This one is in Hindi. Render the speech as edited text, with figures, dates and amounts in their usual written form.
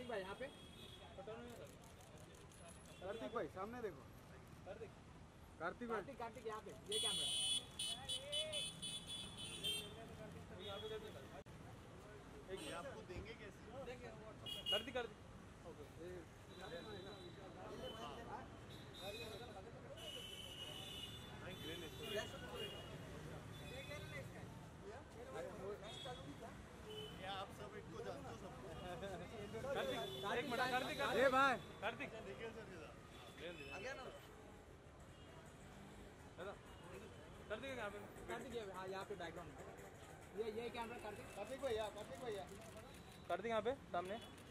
कार्तिक भाई यहाँ पे, कार्तिक भाई सामने देखो, कार्तिक भाई, कार्तिक यहाँ पे, ये कैमरा आपको देंगे कैसे? कार्तिक क्या आप सब इनको जानते हो सबको? कार्तिक एक मिनट, कार्तिक ए भाई कार्तिक देखिए सर जरा आ गया ना। कार्तिक यहाँ पे, कार्तिक हाँ यहाँ पे बैकग्राउंड में, ये कैमरा कार्तिक कार्तिक भैया, कार्तिक भैया, कार्तिक यहाँ पे सामने।